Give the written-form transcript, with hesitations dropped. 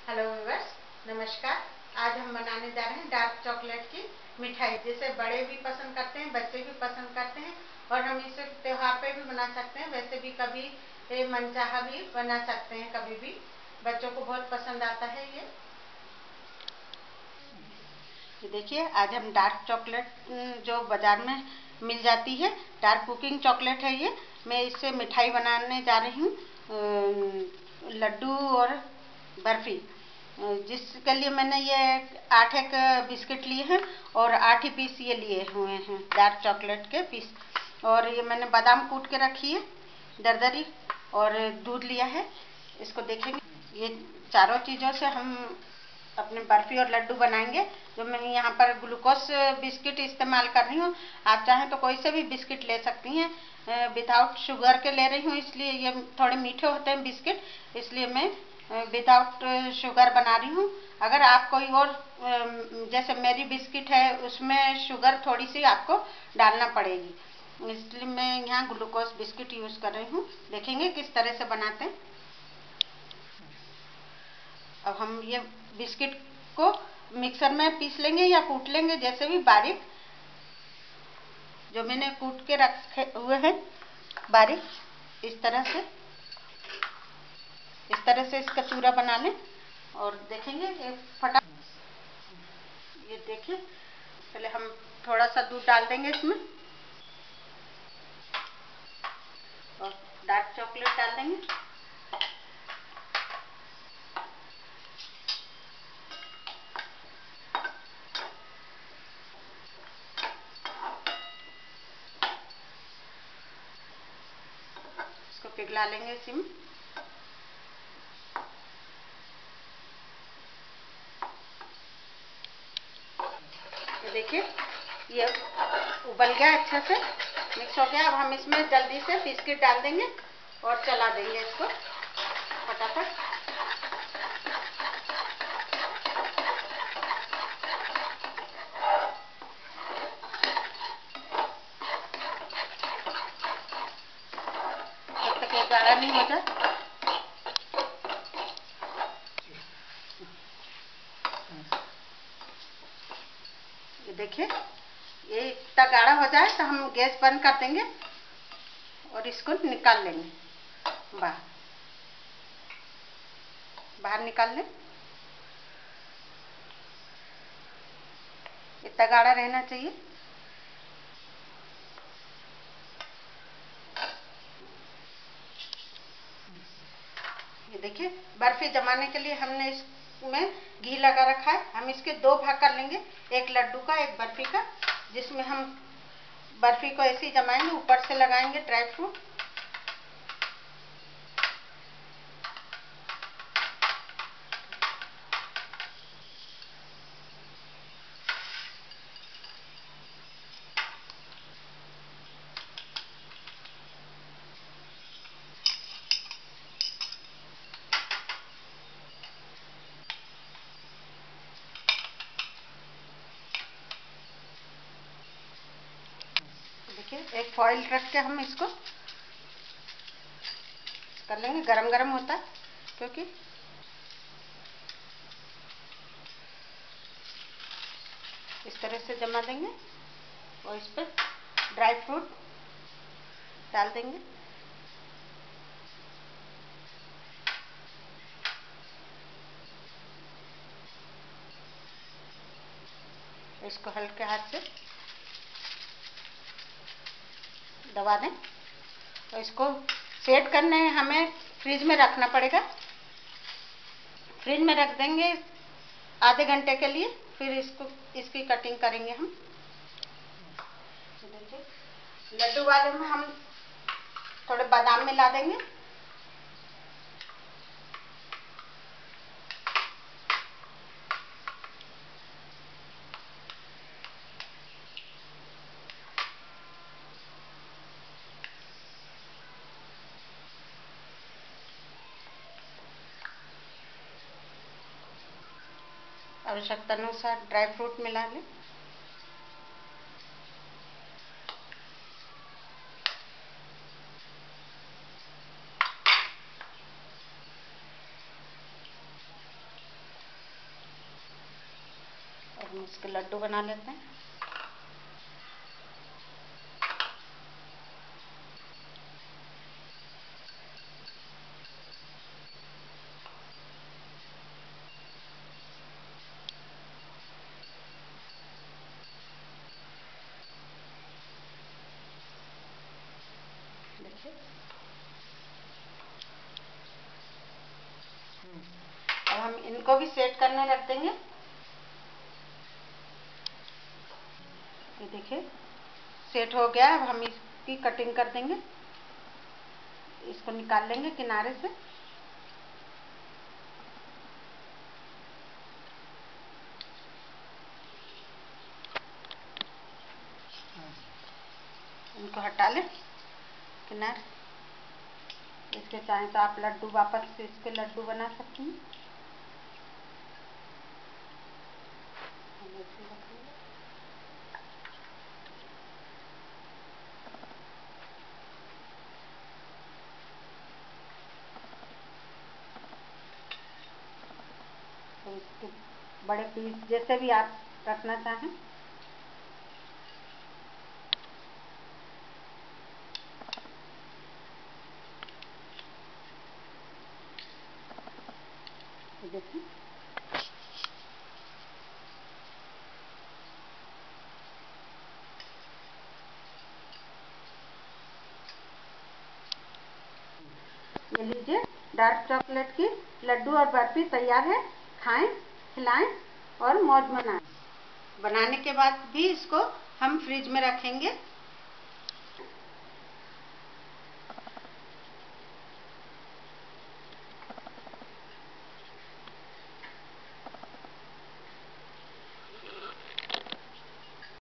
Hello viewers, नमस्कार। आज हम बनाने जा रहे हैं डार्क चॉकलेट की मिठाई, जिसे बड़े भी पसंद करते हैं, बच्चे भी पसंद करते हैं और हम इसे त्योहार पे भी बना सकते हैं। वैसे भी कभी मनचाहा भी बना सकते हैं, कभी भी बच्चों को बहुत पसंद आता है ये देखिए, आज हम डार्क चॉकलेट जो बाजार में मिल जाती है, डार्क कुकिंग चॉकलेट है ये। मैं इससे मिठाई बनाने जा रही हूँ, लड्डू और बर्फी। जिसके लिए मैंने ये 8 एक बिस्किट लिए हैं और 8 ही पीस ये लिए हुए हैं डार्क चॉकलेट के पीस। और ये मैंने बादाम कूट के रखी है दरदरी, और दूध लिया है। इसको देखेंगे, ये चारों चीज़ों से हम अपने बर्फी और लड्डू बनाएंगे। जो मैं यहाँ पर ग्लूकोज बिस्किट इस्तेमाल कर रही हूँ, आप चाहें तो कोई से भी बिस्किट ले सकती हैं। विदाउट शुगर के ले रही हूँ, इसलिए ये थोड़े मीठे होते हैं बिस्किट, इसलिए मैं विदाउट शुगर बना रही हूँ। अगर आप कोई और जैसे मेरी बिस्किट है, उसमें शुगर थोड़ी सी आपको डालना पड़ेगी, इसलिए मैं यहाँ ग्लूकोज बिस्किट यूज़ कर रही हूँ। देखेंगे किस तरह से बनाते हैं। अब हम ये बिस्किट को मिक्सर में पीस लेंगे या कूट लेंगे, जैसे भी बारीक। जो मैंने कूट के रखे हुए हैं बारीक, इस तरह से इसका चूरा बना लें। और देखेंगे ये फटा, ये देखिए। पहले हम थोड़ा सा दूध डाल देंगे इसमें और डार्क चॉकलेट डाल देंगे। इसको पिघला लेंगे इसी में। ये देखिए, ये उबल गया, अच्छे से मिक्स हो गया। अब हम इसमें जल्दी से बिस्किट डाल देंगे और चला देंगे इसको फटाफट। जब तक ये गाढ़ा नहीं हो जाए। ये देखिए, ये इतना गाढ़ा हो जाए तो हम गैस बंद कर देंगे और इसको निकाल लेंगे बाहर। बाहर निकाल लें। इतना गाढ़ा रहना चाहिए। ये देखिए, बर्फी जमाने के लिए हमने इसमें घी लगा रखा है। हम इसके 2 भाग कर लेंगे, एक लड्डू का, एक बर्फी का। जिसमें हम बर्फी को ऐसे ही जमाएंगे, ऊपर से लगाएंगे ड्राई फ्रूट। देखिए, एक फॉइल रख के हम इसको कर लेंगे। गरम गरम होता है क्योंकि। इस तरह से जमा देंगे और इस पर ड्राई फ्रूट डाल देंगे। इसको हल्के हाथ से दबा दें और इसको सेट करने हमें फ्रिज में रखना पड़ेगा। फ्रिज में रख देंगे आधे घंटे के लिए, फिर इसकी कटिंग करेंगे हम। देखिए, लड्डू वाले में हम थोड़े बादाम मिला देंगे। आवश्यकता अनुसार ड्राई फ्रूट मिला लें। हम इसके लड्डू बना लेते हैं। देखिए अब हम इनको भी सेट करने रख देंगे। ये देखिए सेट हो गया। अब हम इसकी कटिंग कर देंगे। इसको निकाल लेंगे किनारे से। इनको हटा लें किनारे। इसके चाहें तो आप लड्डू वापस से इसके लड्डू बना सकती हैं। तो इसके बड़े पीस जैसे भी आप रखना चाहें। देखिए ये लीजिए डार्क चॉकलेट की लड्डू और बर्फी तैयार है। खाएं, खिलाएं और मौज मनाएं। बनाने के बाद भी इसको हम फ्रिज में रखेंगे